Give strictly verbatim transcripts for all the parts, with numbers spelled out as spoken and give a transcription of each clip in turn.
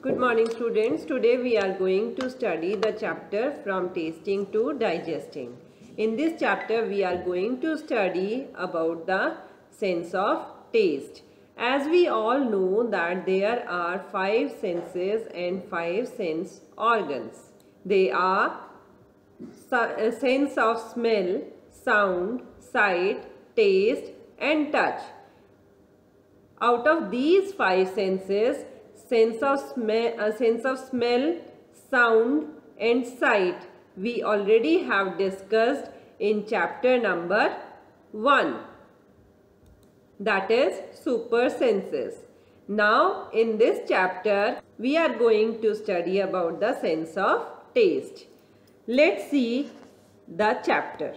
Good morning students. Today we are going to study the chapter from tasting to digesting. In this chapter we are going to study about the sense of taste. As we all know that there are five senses and five sense organs. They are sense of smell, sound, sight, taste and touch. Out of these five senses, sense of smell, uh, sense of smell, sound and sight we already have discussed in chapter number one. That is super senses. Now in this chapter we are going to study about the sense of taste. Let's see the chapter.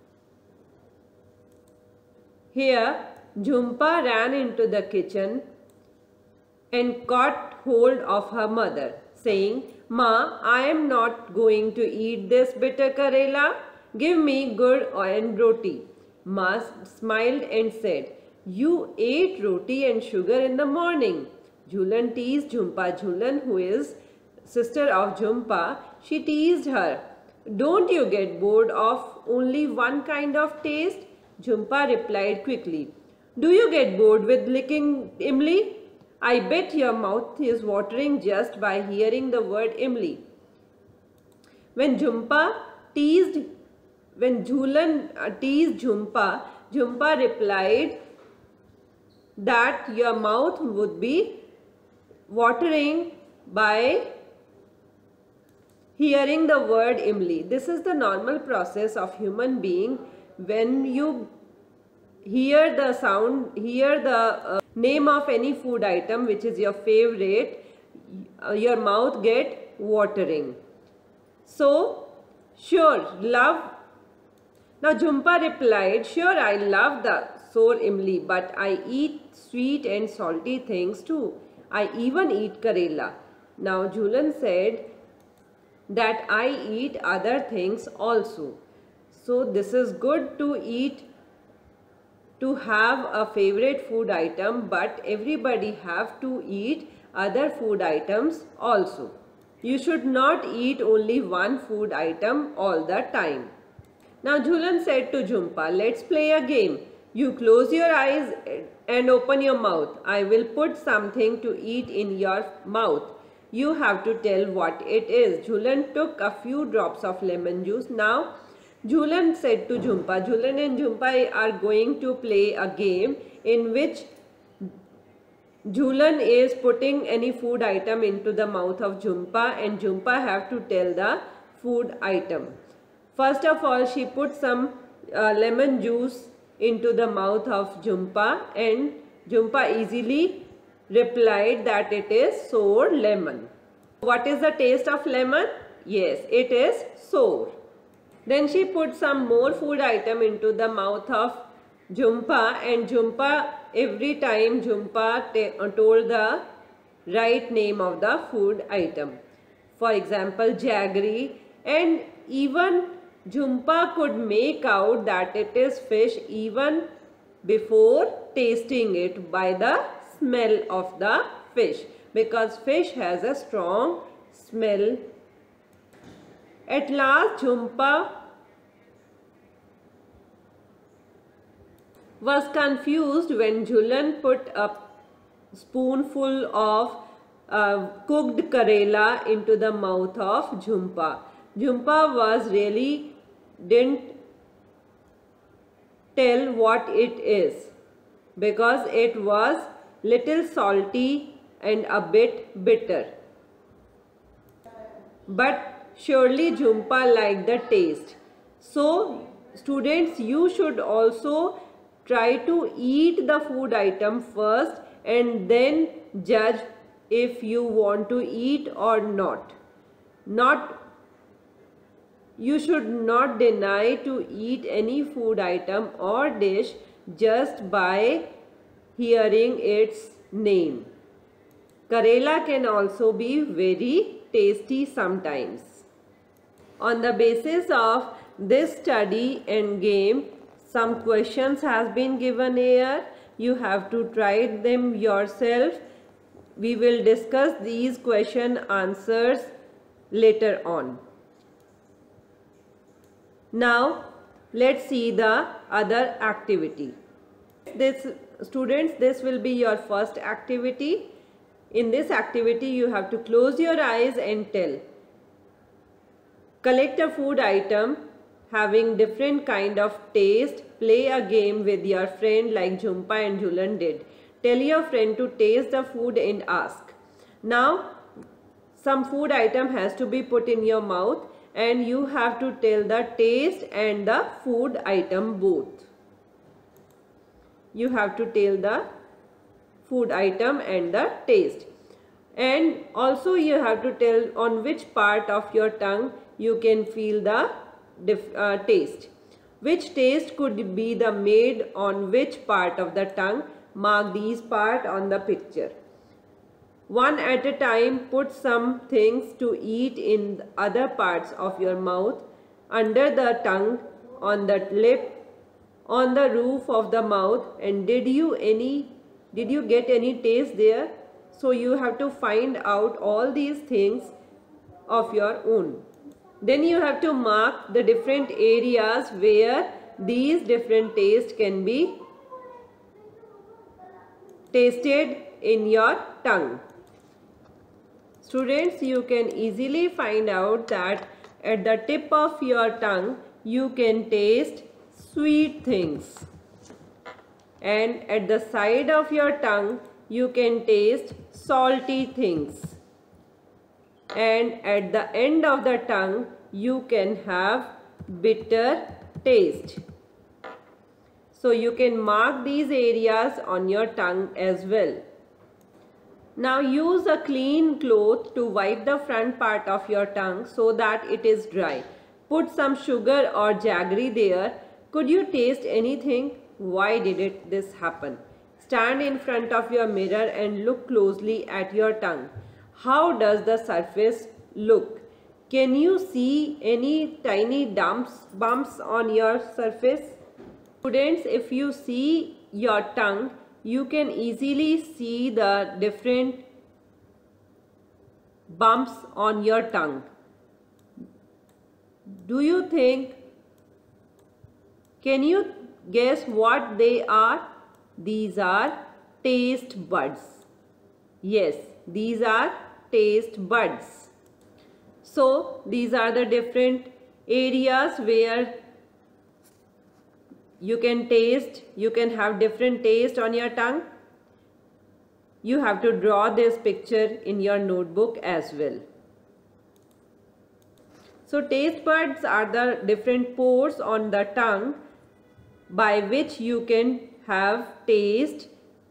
Here Jhumpa ran into the kitchen and caught hold of her mother, saying, "Ma, I am not going to eat this bitter karela. Give me gur and roti." Ma smiled and said, "You ate roti and sugar in the morning." Jhulan teased Jhumpa. Jhulan, who is sister of Jhumpa, she teased her, "Don't you get bored of only one kind of taste?" Jhumpa replied quickly, "Do you get bored with licking imli? I bet your mouth is watering just by hearing the word imli." When Jhumpa teased, when Jhulan teased Jhumpa, Jhumpa replied that your mouth would be watering by hearing the word imli. This is the normal process of human being. When you hear the sound, hear the uh, name of any food item which is your favorite, uh, your mouth get watering. So, sure, love. Now Jhumpa replied, "Sure, I love the sour imli, but I eat sweet and salty things too. I even eat karela." Now Jhulan said that I eat other things also. So this is good to eat, to have a favorite food item, but everybody have to eat other food items also. You should not eat only one food item all the time. Now Jhulan said to Jhumpa, "Let's play a game. You close your eyes and open your mouth. I will put something to eat in your mouth. You have to tell what it is." Jhulan took a few drops of lemon juice. Now Jhulan said to Jhumpa, Jhulan and Jhumpa are going to play a game in which Jhulan is putting any food item into the mouth of Jhumpa and Jhumpa have to tell the food item. First of all, she put some uh, lemon juice into the mouth of Jhumpa and Jhumpa easily replied that it is sour lemon. What is the taste of lemon? Yes, it is sour. Then she put some more food item into the mouth of Jhumpa and Jhumpa, every time Jhumpa told the right name of the food item. For example, jaggery, and even Jhumpa could make out that it is fish even before tasting it by the smell of the fish, because fish has a strong smell. At last Jhumpa was confused when Jhulan put a spoonful of uh, cooked karela into the mouth of Jhumpa. Jhumpa was really didn't tell what it is because it was little salty and a bit bitter. But surely Jhumpa liked the taste. So students, you should also try to eat the food item first and then judge if you want to eat or not. Not, you should not deny to eat any food item or dish just by hearing its name. Karela can also be very tasty sometimes. On the basis of this study and game, some questions has been given here. You have to try them yourself we will discuss these question answers later on. Now let's see the other activity. This students, this will be your first activity. In this activity you have to close your eyes and tell. Collect a food item having different kind of taste. Play a game with your friend like Jhumpa and Jhulan did. Tell your friend to taste the food and ask. Now some food item has to be put in your mouth and you have to tell the taste and the food item both. You have to tell the food item and the taste. And also you have to tell on which part of your tongue you can feel the uh, taste. Which taste could be the made on which part of the tongue? Mark these part on the picture. One at a time, put some things to eat in other parts of your mouth, under the tongue, on the lip, on the roof of the mouth. And did you any did you get any taste there? So you have to find out all these things of your own. Then you have to mark the different areas where these different tastes can be tasted in your tongue. Students, you can easily find out that at the tip of your tongue you can taste sweet things, and at the side of your tongue you can taste salty things, and at the end of the tongue you can have bitter taste. So you can mark these areas on your tongue as well. Now use a clean cloth to wipe the front part of your tongue so that it is dry. Put some sugar or jaggery there. Could you taste anything? Why did it this happen? Stand in front of your mirror and look closely at your tongue. How does the surface look? Can you see any tiny dumps, bumps on your surface? Students, if you see your tongue, you can easily see the different bumps on your tongue. Do you think, can you guess what they are? These are taste buds. Yes, these are taste buds. So these are the different areas where you can taste, you can have different taste on your tongue. You have to draw this picture in your notebook as well. So taste buds are the different pores on the tongue by which you can have taste.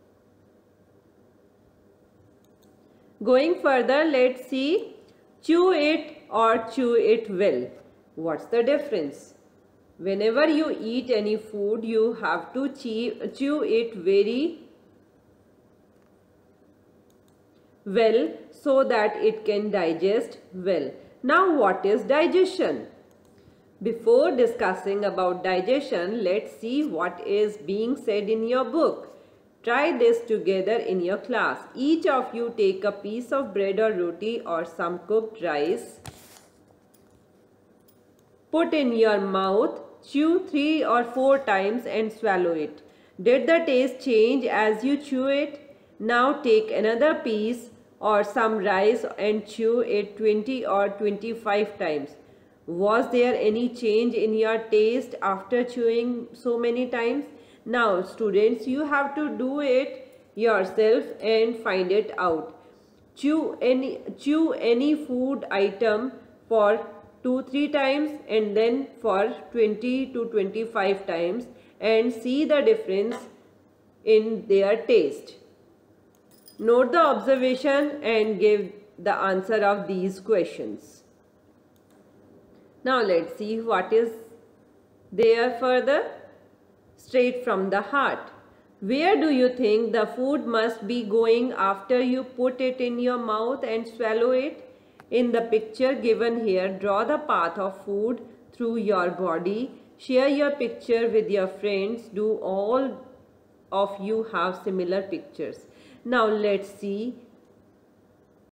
Going further, let's see chew it or chew it well. What's the difference? Whenever you eat any food, you have to chew, chew it very well so that it can digest well. Now what is digestion? Before discussing about digestion, let's see what is being said in your book. Try this together in your class. Each of you take a piece of bread or roti or some cooked rice. Put in your mouth, chew three or four times and swallow it. Did the taste change as you chew it? Now take another piece or some rice and chew it twenty or twenty-five times. Was there any change in your taste after chewing so many times? Now students, you have to do it yourself and find it out. Chew any, chew any food item for two three times and then for twenty to twenty-five times and see the difference in their taste. Note the observation and give the answer of these questions. Now let's see what is there further. Straight from the heart. Where do you think the food must be going after you put it in your mouth and swallow it? In the picture given here, draw the path of food through your body. Share your picture with your friends. Do all of you have similar pictures? Now let's see